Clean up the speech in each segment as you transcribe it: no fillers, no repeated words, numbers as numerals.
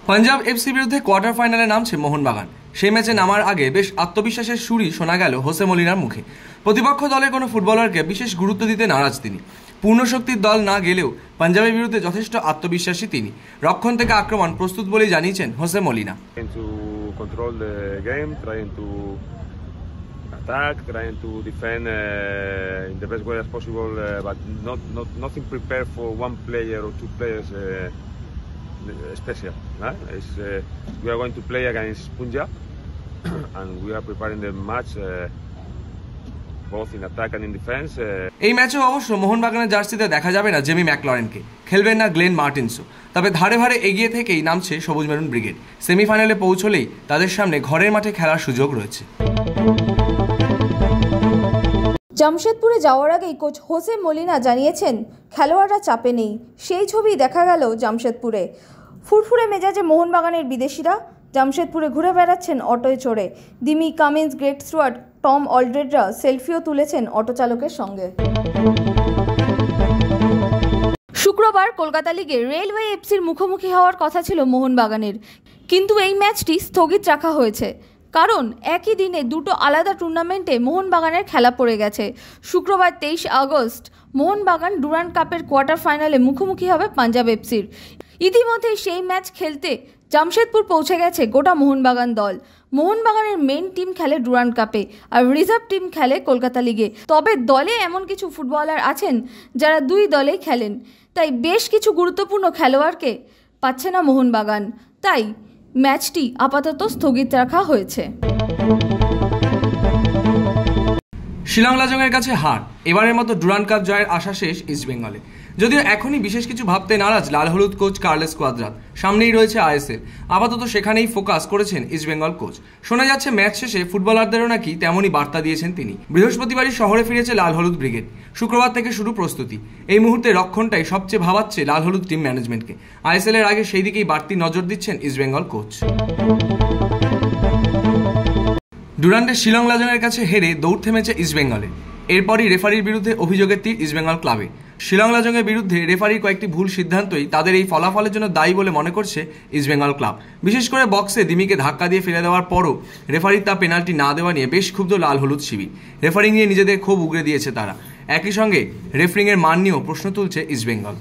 Punjab FC বিরুদ্ধে quarter ফাইনালে নামছে মোহনবাগান। সেই ম্যাচে নামার আগে বেশ আত্মবিশ্বাসের সুরই শোনা গেল হোসে মলিনার মুখে। প্রতিপক্ষ দলের কোনো ফুটবলারকে বিশেষ গুরুত্ব দিতে নারাজ তিনি। পূর্ণ শক্তির দল না গেলেও পাঞ্জাবের বিরুদ্ধে যথেষ্ট আত্মবিশ্বাসী তিনি। রক্ষণ থেকে আক্রমণ প্রস্তুত বলেই জানিয়েছেন Jose Molina. Attack, trying to defend in the best way as possible, but nothing prepared for one player or two players special. We are going to play against Punjab, and we are preparing the match both in attack and in defense. এই ম্যাচেও অবশ্য মোহনবাগানের জার্সিতে দেখা যাবে না Jamie ম্যাকলরেনকে, খেলবেন না গ্লেন মার্টিনসও। তবে ধারে ধারে এগিয়ে থেকেই নামছে সবুজ মেরুন ব্রিগেড। সেমিফাইনালে পৌঁছলেই তাদের সামনে ঘরের মাঠে খেলার সুযোগ রয়েছে। জামশেদপুরে যাওয়ার আগেই কোচ হোসে মলিনা জানিয়েছেন খেলোয়াড়রা চাপে নেই। সেই ছবি দেখা গেল জামশেদপুরে। ফুরফুরে মেজাজে মোহনবাগানের বিদেশিরা জামশেদপুরে ঘুরে বেড়াচ্ছেন অটোয় চড়ে। Dimi Cummings, Greg Stewart, Tom অলড্রেডরা সেলফিও তুলেছেন অটো চালকের সঙ্গে। শুক্রবার কলকাতা লিগে রেলওয়ে এফসির মুখোমুখি হওয়ার কথা ছিল মোহনবাগানের, কিন্তু এই ম্যাচটি স্থগিত রাখা হয়েছে। কারণ একই দিনে দুটো আলাদা টুর্নামেন্টে মোহনবাগানের খেলা পড়ে গেছে। শুক্রবার 23 আগস্ট মোহনবাগান ডুরান্ড কাপের কোয়ার্টার ফাইনালে মুখোমুখি হবে পাঞ্জাব এফসির। ইতিমধ্যে সেই ম্যাচ খেলতে জামশেদপুর পৌঁছে গেছে গোটা মোহনবাগান দল। মোহনবাগানের মেন টিম খেলে ডুরান্ড কাপে, আর রিজার্ভ টিম খেলে কলকাতা লিগে। তবে দলে এমন কিছু ফুটবলার আছেন যারা দুই দলেই খেলেন, তাই বেশ কিছু গুরুত্বপূর্ণ খেলোয়াড়কে পাচ্ছে না মোহনবাগান। তাই ম্যাচটি আপাতত স্থগিত রাখা হয়েছে। শিলং লাজংয়ের কাছে হার। এবারের মতো ডুরান্ড কাপ জয়ের আশা শেষ ইস্টবেঙ্গলে। যদিও এখনই বিশেষ কিছু ভাবতে নারাজ লাল হলুদ কোচ কার্লেস কোয়াদ্রাত। সামনেই রয়েছে আইএসএল, আপাতত সেখানেই ফোকাস করেছেন ইস্টবেঙ্গল কোচ। শোনা যাচ্ছে ম্যাচ শেষে ফুটবলারদেরও নাকি তেমনই বার্তা দিয়েছেন তিনি। বৃহস্পতিবারই শহরে ফিরেছে লাল হলুদ ব্রিগেড। শুক্রবার থেকে শুরু প্রস্তুতি। এই মুহূর্তে রক্ষণটাই সবচেয়ে ভাবাচ্ছে লাল হলুদ টিম ম্যানেজমেন্টকে। আইএসএল এর আগে সেই দিকেই বাড়তি নজর দিচ্ছেন ইস্টবেঙ্গল কোচ। ডুরান্ডে শিলং লাজংয়ের কাছে হেরে দৌড় থেমেছে ইস্টবেঙ্গলে। এরপরই রেফারির বিরুদ্ধে অভিযোগের তীর ইস্টবেঙ্গল ক্লাবে। শিলং লাজংয়ের বিরুদ্ধে রেফারির কয়েকটি ভুল সিদ্ধান্তই তাদের এই ফলাফলের জন্য দায়ী বলে মনে করছে ইস্টবেঙ্গল ক্লাব। বিশেষ করে বক্সে দিমিকে ধাক্কা দিয়ে ফেলে দেওয়ার পরও রেফারির তা পেনাল্টি না দেওয়া নিয়ে বেশ ক্ষুব্ধ লাল হলুদ শিবির। রেফারি নিয়ে নিজেদের ক্ষোভ উগরে দিয়েছে তারা। একই সঙ্গে রেফারিং এর মান নিয়েও প্রশ্ন তুলছে ইস্টবেঙ্গল।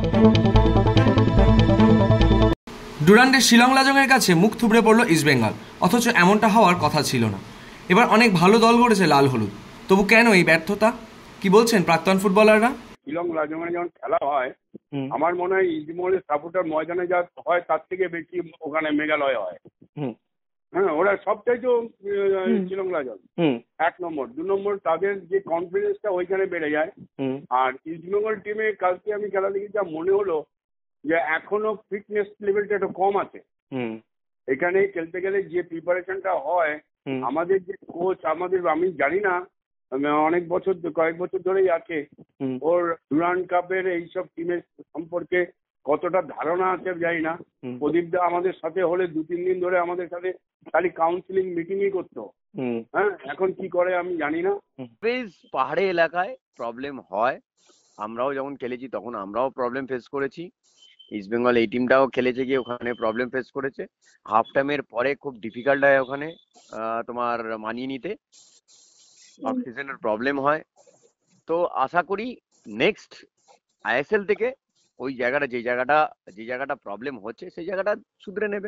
ডুরান্ডে শিলং লাজংয়ের কাছে মুখ থুবড়ে পড়ল ইস্টবেঙ্গল, অথচ এমনটা হওয়ার কথা ছিল না। এবার অনেক ভালো দল গড়েছে লাল হলুদ, তবু কেন এই ব্যর্থতা? কি বলছেন প্রাক্তন ফুটবলাররা? শিলং লাজংয়ে যখন খেলা হয়, আমার মনে হয় ইস্টবেঙ্গলের সাপোর্টার ময়দানে যা হয় তার থেকে বেশি ওখানে মেঘালয় হয়। হ্যাঁ, ওরা সবটাই তো শিলং লাজং 1 নম্বর। 2 নম্বর তাদের যে কনফিডেন্সটা ওইখানে বেড়ে যায়। আর ইস্টবেঙ্গল টিমে কালকে আমি খেলা দেখে যা মনে হলো যে এখনো ফিটনেস লেভেলটা একটু কম আছে। এখানে খেলতে গেলে যে প্রিপারেশনটা হয়, আমাদের যে কোচ আমি জানি না, কয়েক বছর ধরেই আছে, ওর ডুরান্ড কাপের এইসব টিমের সম্পর্কে কতটা ধারণা আছে জানি না। প্রদীপ দা আমাদের সাথে হলে 2-3 দিন ধরে আমাদের সাথে খালি কাউন্সিলিং মিটিংই করতো। হ্যাঁ, এখন কি করে আমি জানি না। পাহাড়ি এলাকায় প্রবলেম হয়, আমরাও যখন খেলেছি তখন আমরাও প্রবলেম ফেস করেছি। ইস্টবেঙ্গল এই টিমটাও খেলেছে গিয়ে ওখানে প্রবলেম ফেস করেছে। হাফ টাইমের পরে খুব ডিফিকাল্ট হয় ওখানে তোমার মানিয়ে নিতে, অফ সিজনের প্রবলেম হয়। তো আশা করি নেক্সট আইএসএল থেকে ওই জায়গাটা যে জায়গাটা প্রবলেম হচ্ছে সেই জায়গাটা শুধরে নেবেন।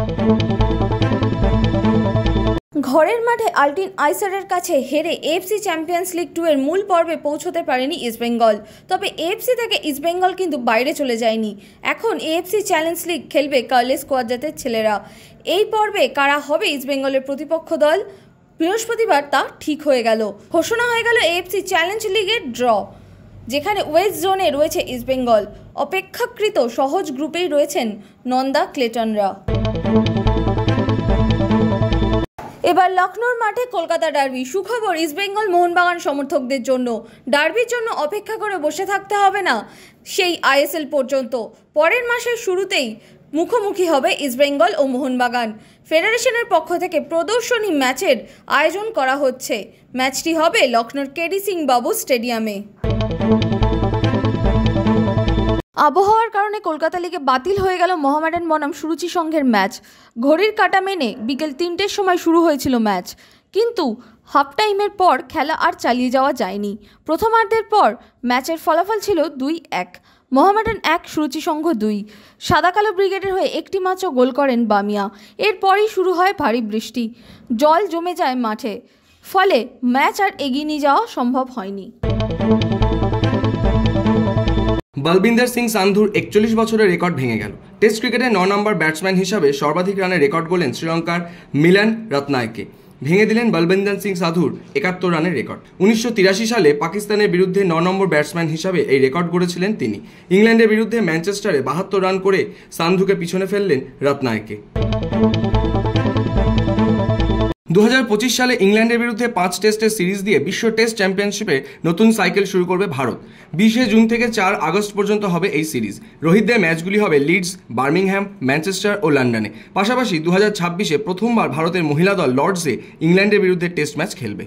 ঘরের মাঠে আলটিন আইসারের কাছে হেরে এএফসি চ্যাম্পিয়ন্স লিগ 2 এর মূল পর্বে পৌঁছতে পারেনি ইস্টবেঙ্গল। তবে এএফসি থেকে ইস্টবেঙ্গল কিন্তু বাইরে চলে যায়নি। এখন এএফসি চ্যালেঞ্জ লিগ খেলবে কার্লেস কোয়াদ্রাতের ছেলেরা। এই পর্বে কারা হবে ইস্টবেঙ্গলের প্রতিপক্ষ দল, বৃহস্পতিবার তা ঠিক হয়ে গেল। ঘোষণা হয়ে গেল এএফসি চ্যালেঞ্জ লিগের ড্র, যেখানে ওয়েস্ট জোনে রয়েছে ইস্টবেঙ্গল। অপেক্ষাকৃত সহজ গ্রুপেই রয়েছেন নন্দা ক্লেটনরা। এবার লখনৌর মাঠে কলকাতা ডার্বি। সুখবর ইস্টবেঙ্গল মোহনবাগান সমর্থকদের জন্য, ডার্বির জন্য অপেক্ষা করে বসে থাকতে হবে না সেই আইএসএল পর্যন্ত। পরের মাসের শুরুতেই মুখোমুখি হবে ইস্টবেঙ্গল ও মোহনবাগান। ফেডারেশনের পক্ষ থেকে প্রদর্শনী ম্যাচের আয়োজন করা হচ্ছে। ম্যাচটি হবে লখনৌর কেডি সিং বাবু স্টেডিয়ামে। আবহাওয়ার কারণে কলকাতা লিগে বাতিল হয়ে গেল মোহামেডান বনাম সুরুচি সংঘের ম্যাচ। ঘড়ির কাঁটা মেনে বিকেল 3টের সময় শুরু হয়েছিল ম্যাচ, কিন্তু হাফ টাইমের পর খেলা আর চালিয়ে যাওয়া যায়নি। প্রথমার্ধের পর ম্যাচের ফলাফল ছিল 2-1, মোহামেডান 1, সুরুচি সংঘ 2। সাদা কালো ব্রিগেডের হয়ে একটি মাত্র গোল করেন বামিয়া। এরপরই শুরু হয় ভারী বৃষ্টি, জল জমে যায় মাঠে, ফলে ম্যাচ আর এগিয়ে নিয়ে যাওয়া সম্ভব হয়নি। বলবিন্দর সিং সান্ধুর 41 বছরের রেকর্ড ভেঙে গেল। টেস্ট ক্রিকেটে 9 নম্বর ব্যাটসম্যান হিসাবে সর্বাধিক রানের রেকর্ড গড়লেন শ্রীলঙ্কার মিলান রত্নায়কে। ভেঙে দিলেন বলবিন্দর সিং সান্ধুর 71 রানের রেকর্ড। 1983 সালে পাকিস্তানের বিরুদ্ধে 9 নম্বর ব্যাটসম্যান হিসাবে এই রেকর্ড গড়েছিলেন তিনি। ইংল্যান্ডের বিরুদ্ধে ম্যানচেস্টারে 72 রান করে সান্ধুকে পিছনে ফেললেন রত্নায়কে। 2025 সালে ইংল্যান্ডের বিরুদ্ধে 5 টেস্টের সিরিজ দিয়ে বিশ্ব টেস্ট চ্যাম্পিয়নশিপে নতুন সাইকেল শুরু করবে ভারত। 20 জুন থেকে 4 আগস্ট পর্যন্ত হবে এই সিরিজ। রোহিতদের ম্যাচগুলি হবে লিডস, বার্মিংহ্যাম, ম্যানচেস্টার ও লন্ডনে। পাশাপাশি 2026-এ প্রথমবার ভারতের মহিলা দল লর্ডসে ইংল্যান্ডের বিরুদ্ধে টেস্ট ম্যাচ খেলবে।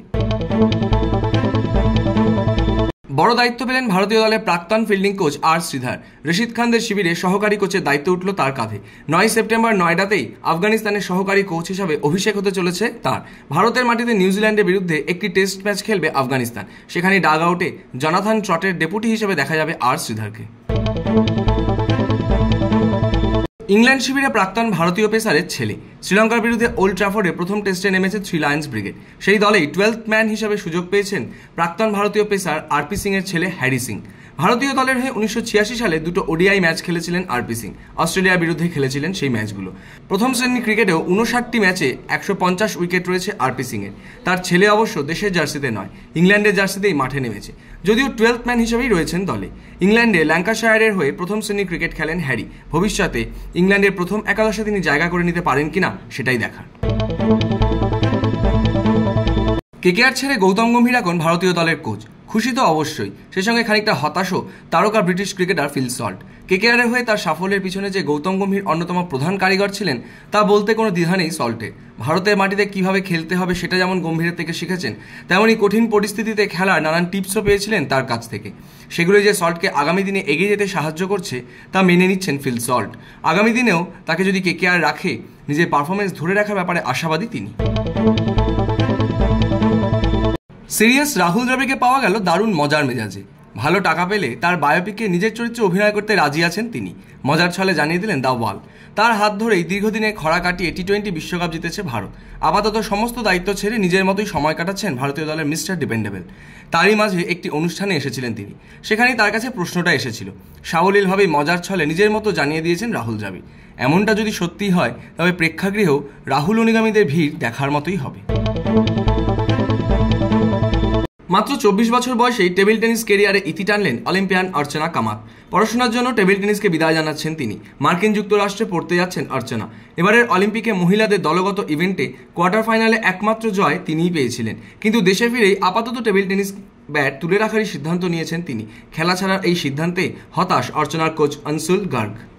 বড় দায়িত্ব পেলেন ভারতীয় দলের প্রাক্তন fielding coach R Sridhar. Rashid খানদের শিবিরে সহকারী কোচের দায়িত্ব উঠল তার কাঁধে। 9 সেপ্টেম্বর নয়ডাতেই আফগানিস্তানের সহকারী কোচ হিসাবে অভিষেক হতে চলেছে তার। ভারতের মাটিতে নিউজিল্যান্ডের বিরুদ্ধে একটি টেস্ট ম্যাচ খেলবে আফগানিস্তান। সেখানে ডাগ আউটে জনাথন ট্রটের ডেপুটি হিসেবে দেখা যাবে আর শ্রীধরকে। ইংল্যান্ড শিবিরে প্রাক্তন ভারতীয় পেসারের ছেলে। শ্রীলঙ্কার বিরুদ্ধে ওল্ড ট্র্যাফোর্ডে প্রথম টেস্টে নেমেছে 3 লায়ন্স ব্রিগেড। সেই দলেই 12th ম্যান হিসেবে সুযোগ পেয়েছেন প্রাক্তন ভারতীয় পেসার আরপি সিং এর ছেলে হ্যারি সিং। ভারতীয় দলের হয়ে 1986 সালে 2টো ওডিআই ম্যাচ খেলেছিলেন আরপি সিং। অস্ট্রেলিয়ার বিরুদ্ধে খেলেছিলেন সেই ম্যাচগুলো। প্রথম শ্রেণীর ক্রিকেটেও 59টি ম্যাচে 150 উইকেট রয়েছে আরপি সিং এর। তার ছেলে অবশ্য দেশের জার্সিতে নয়, ইংল্যান্ডের জার্সিতেই মাঠে নেমেছে, যদিও 12th ম্যান হিসেবেই রয়েছেন দলে। ইংল্যান্ডে ল্যাঙ্কাশায়ারের হয়ে প্রথম শ্রেণীর ক্রিকেট খেলেন হ্যারি। ভবিষ্যতে ইংল্যান্ডের প্রথম একাদশে তিনি জায়গা করে নিতে পারেন কিনা সেটাই দেখার। কেকেআর ছেড়ে গৌতম গম্ভীর এখন ভারতীয় দলের কোচ। খুশি তো অবশ্যই, সে সঙ্গে খানিকটা হতাশও তারকা ব্রিটিশ ক্রিকেটার ফিল সল্ট। কেকেআরের হয়ে তার সাফল্যের পিছনে যে গৌতম গম্ভীর অন্যতম প্রধান কারিগর ছিলেন তা বলতে কোনো দ্বিধা নেই সল্টের। ভারতের মাটিতে কিভাবে খেলতে হবে সেটা যেমন গম্ভীরের থেকে শিখেছেন, তেমনই কঠিন পরিস্থিতিতে খেলার নানান টিপসও পেয়েছিলেন তার কাছ থেকে। সেগুলো যে সল্টকে আগামী দিনে এগিয়ে যেতে সাহায্য করছে তা মেনে নিচ্ছেন ফিল সল্ট। আগামী দিনেও তাকে যদি কেকেআর রাখে, নিজের পারফরমেন্স ধরে রাখার ব্যাপারে আশাবাদী তিনি। সিরিয়াস রাহুল দ্রাবিড়কে পাওয়া গেল দারুণ মজার মেজাজে। ভালো টাকা পেলে তার বায়োপিকে নিজের চরিত্রে অভিনয় করতে রাজি আছেন তিনি। মজার ছলে জানিয়ে দিলেন দ্য ওয়াল। তার হাত ধরেই দীর্ঘদিনে খরা কাটিয়ে টি-20 বিশ্বকাপ জিতেছে ভারত। আপাতত সমস্ত দায়িত্ব ছেড়ে নিজের মতোই সময় কাটাচ্ছেন ভারতীয় দলের মিস্টার ডিপেন্ডেবল। তারই মাঝে একটি অনুষ্ঠানে এসেছিলেন তিনি। সেখানেই তার কাছে প্রশ্নটা এসেছিল। সাবলীলভাবেই মজার ছলে নিজের মতো জানিয়ে দিয়েছেন রাহুল দ্রাবিড়। এমনটা যদি সত্যি হয় তবে প্রেক্ষাগৃহেও রাহুল অনুগামীদের ভিড় দেখার মতোই হবে। মাত্র 24 বছর বয়সেই টেবিল টেনিস ক্যারিয়ারে ইতি টানলেন অলিম্পিয়ান অর্চনা কামাত। পড়াশোনার জন্য টেবিল টেনিসকে বিদায় জানাচ্ছেন তিনি। মার্কিন যুক্তরাষ্ট্রে পড়তে যাচ্ছেন অর্চনা। এবারের অলিম্পিকে মহিলাদের দলগত ইভেন্টে কোয়ার্টার ফাইনালে একমাত্র জয় তিনিই পেয়েছিলেন, কিন্তু দেশে ফিরেই আপাতত টেবিল টেনিস ব্যাট তুলে রাখারই সিদ্ধান্ত নিয়েছেন তিনি। খেলা ছাড়ার এই সিদ্ধান্তে হতাশ অর্চনার কোচ অনসুল গার্গ।